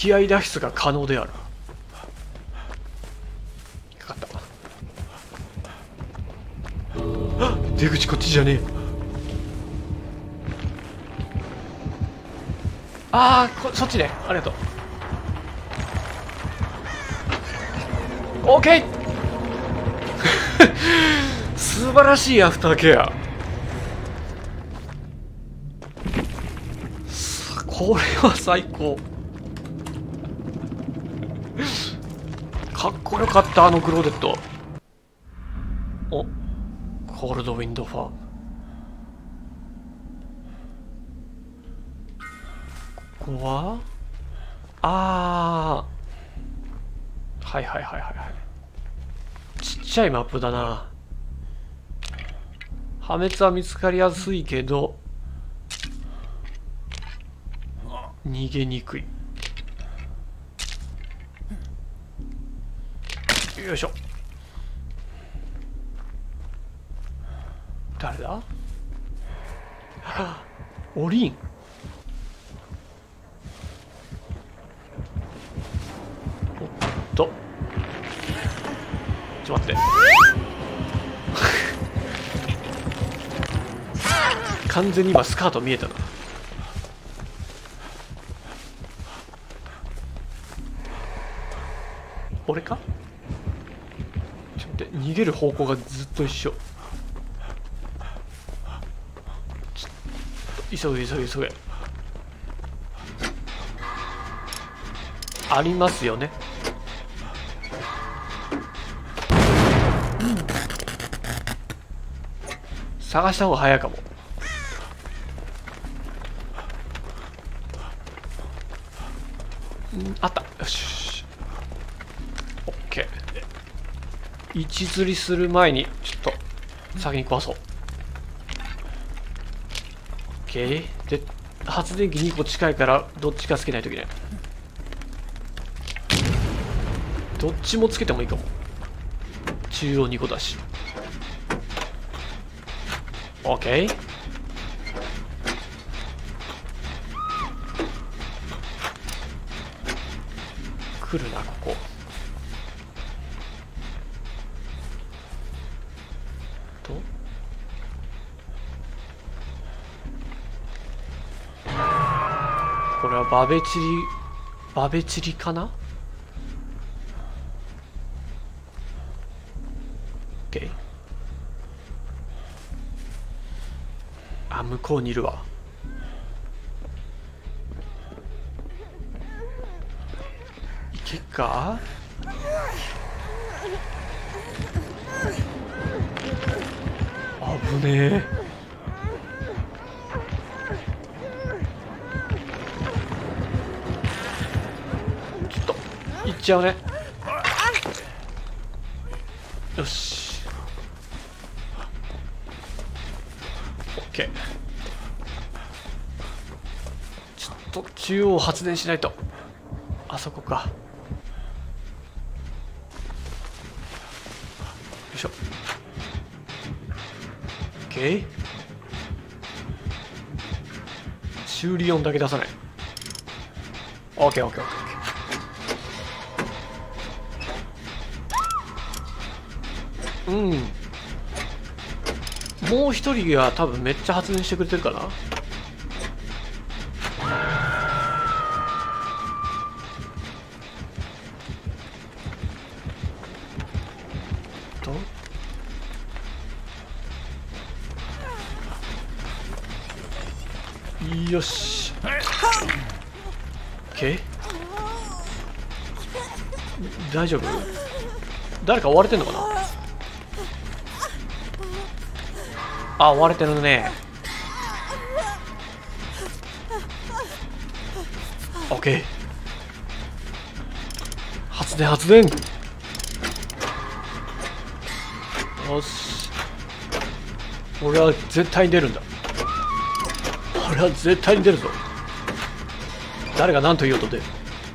気合脱出が可能である。かかった。あ、出口こっちじゃねえ。ああ、そっちね。ありがとう。オーケー素晴らしいアフターケア。これは最高。かっこよかった、あのクローデット。お、コールドウィンドファーム。ここははいはいはいはいはい。ちっちゃいマップだな。破滅は見つかりやすいけど逃げにくい。よいしょ。誰だ？オリン。おっと、ちょっと待って完全に今スカート見えたな。俺か？ちょっと待って、逃げる方向がずっと一緒。急げ急げ急げ。ありますよね。探した方が早いかも。あった。よし。オッケー。位置釣りする前にちょっと先に壊そう。オッケー。で、発電機2個近いからどっちかつけないといけない。どっちもつけてもいいかも。中央2個だし。オッケー。来るな、ここ。とこれはバベチリかな。 OK。 あ、向こうにいるわ。いけっか。危ねえ。ちょっと行っちゃうね。よし、 OK。 ちょっと中央発電しないと。あそこか。よいしょ。 OK。 修理音だけ出さない。 OKOKOK。 うん、もう一人が多分めっちゃ発電してくれてるかな。よし、 OK。 大丈夫？誰か追われてんのかな。あ、追われてるね。 OK。 発電発電。よし、俺は絶対に出るんだ。俺は絶対に出るぞ。誰が何と言おうと出る。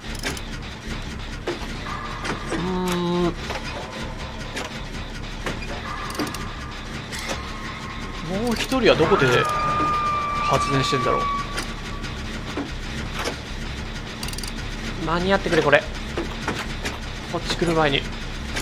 もう一人はどこで発電してんだろう。 間に合ってくれこれ。こっち来る前に。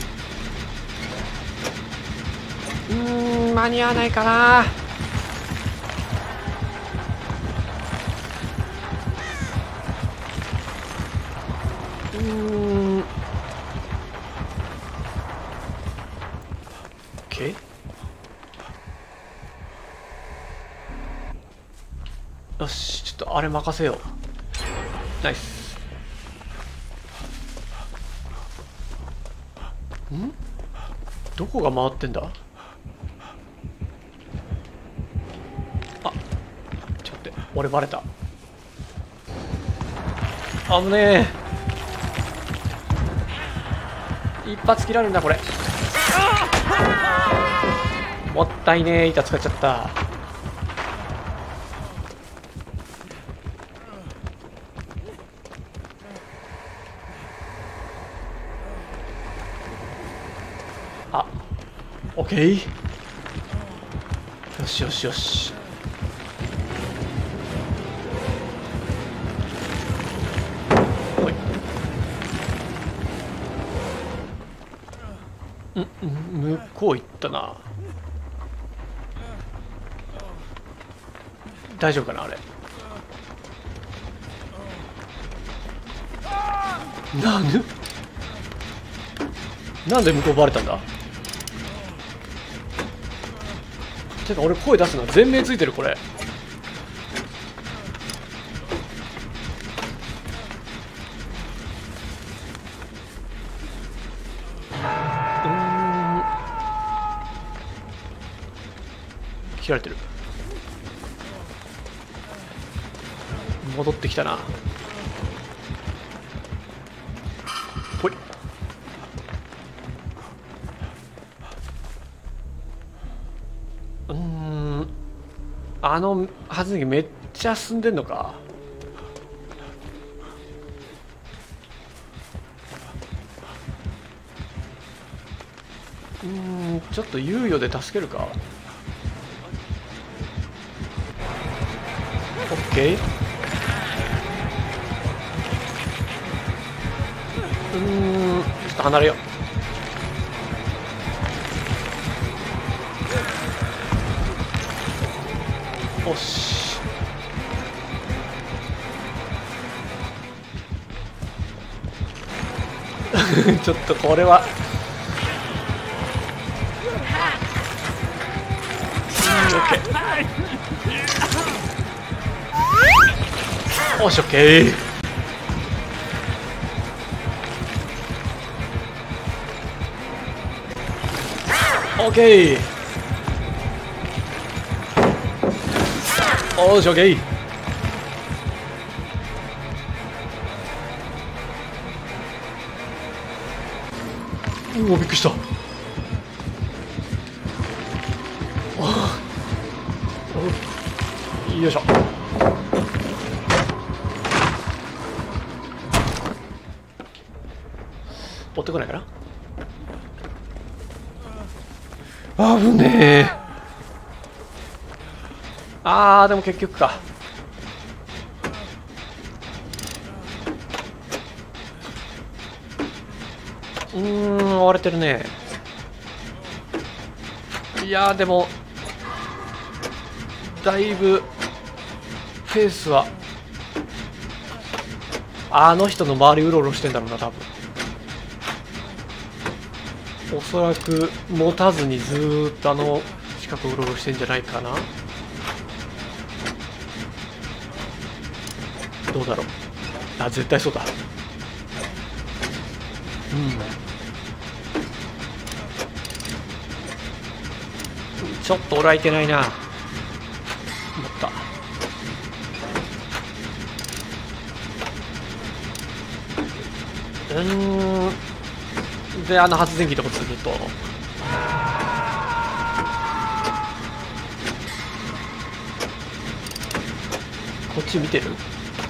間に合わないかな。OK。よし、ちょっとあれ任せよう。ナイス。どこが回ってんだ。あ、ちょっと待って、俺バレた。あぶねえ。一発切られるんだこれ。もったいねえ、板使っちゃった。あ、オッケー。よしよしよし。ほい。向こう行ったな。大丈夫かなあれ。なんで向こうバレたんだ。てか俺声出すのは全面ついてるこれ。切られてる。戻ってきたな。ほい。あの発電機めっちゃ進んでんのか。ちょっと猶予で助けるか。オッケー。ちょっと離れよう。よし。ちょっとこれはオッケー。よしオッケー。オッケー。おーしオッケー。うわびっくりした。よいしょ。追ってこないかな。危ねえ。でも結局か。追われてるね。いやでもだいぶフェースはあの人の周りうろうろしてんだろうな多分。おそらく持たずにずーっとあの近くうろうろしてんじゃないかな。どうだろう。絶対そうだ。ちょっと俺はいけないな。思った。であの発電機とかずっとこっち見てる。よ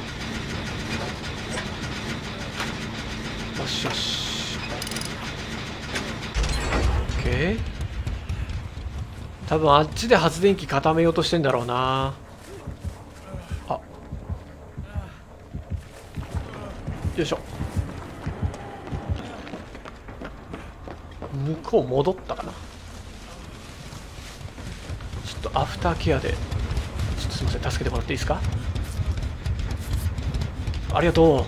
しよし。OK。多分あっちで発電機固めようとしてんだろうな。 よいしょ。向こう戻ったかな。ちょっとアフターケアでちょっとすいません、助けてもらっていいですか。ありがと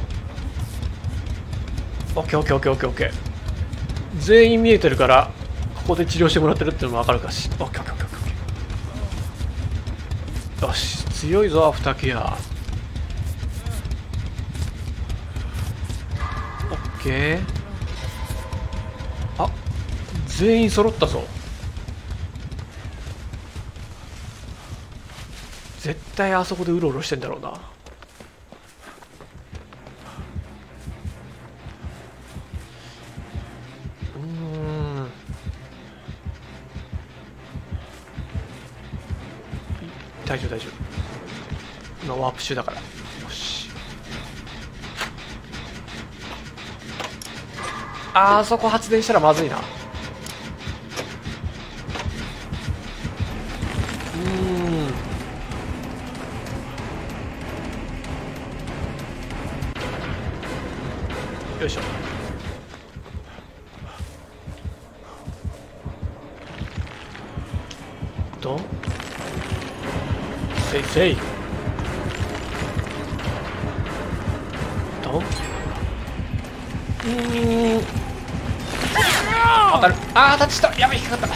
う。オッケーオッケーオッケーオッケーオッケー。全員見えてるからここで治療してもらってるっていうのも分かるかし。オッケーオッケーオッケーオッケー。よし、強いぞアフターケア。オッケー。あ、全員揃ったぞ。絶対あそこでうろうろしてんだろうな。大丈夫大丈夫。今ワープ中だから。よし。あそこ発電したらまずいな。よいしょ。とせいせいと当たる。あー、タッチした。やばい、引っかかった。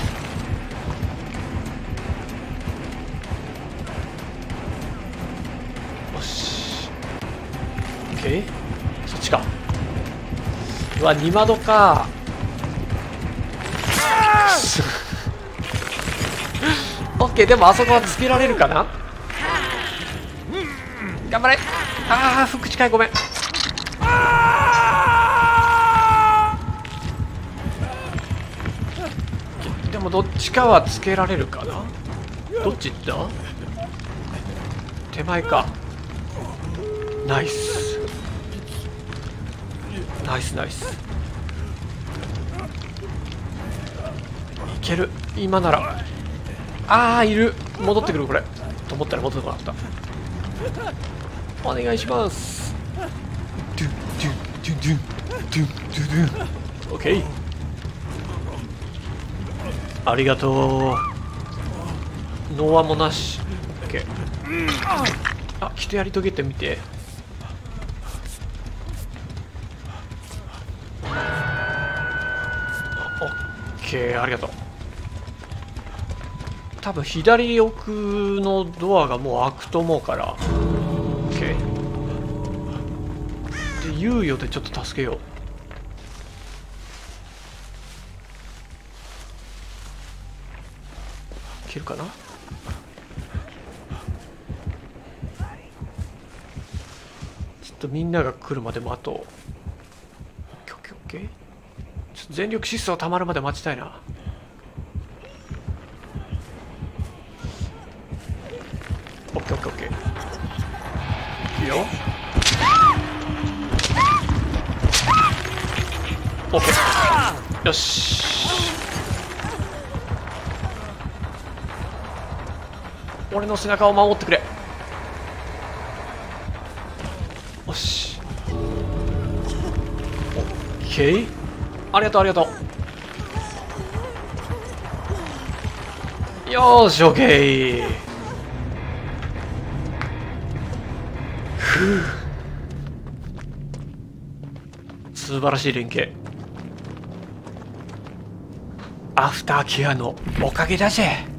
よし、オッケー。そっちか。うわ、二窓か。オッケー。でもあそこはつけられるかな。頑張れ。ああ、福近い、ごめん。でもどっちかはつけられるかな。どっち行った。手前か。ナイスナイスナイス。いける今なら。ああ、いる。戻ってくるこれと思ったら戻ってこなかった。お願いします。ドゥドゥドゥドゥドゥドゥドゥ。オッケー、ありがとう。ノーワンもなし。オッケー。あ、来てやり遂げてみて。オッケー、ありがとう。多分左奥のドアがもう開くと思うから。オッケー。で、猶予でちょっと助けよう。いけるかな。ちょっとみんなが来るまで待とう。オッケーオッケーオッケー。ちょっと全力疾走たまるまで待ちたいな。オッケーオッケーオッケー。いいよ。オッケー。よし。俺の背中を守ってくれ。よし。オッケー。ありがとうありがとう。よーし、オッケー。ふう、素晴らしい連携。アフターケアのおかげだぜ。